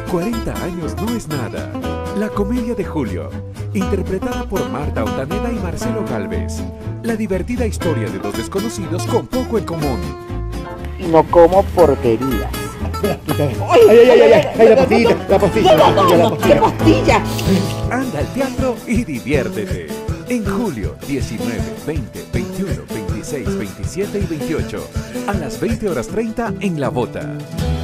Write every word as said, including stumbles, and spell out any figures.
cuarenta años no es nada. La comedia de Julio, interpretada por Marta Ontaneda y Marcelo Gálvez. La divertida historia de dos desconocidos con poco en común. Y no como porquerías. ¡Ay, ay, ay, ay! ay la pastilla, la pastilla, la pastilla, la ¡Qué pastilla! pastilla! Anda al teatro y diviértete. En julio diecinueve, veinte, veintiuno, veintiséis, veintisiete y veintiocho. A las veinte horas treinta en La Bota.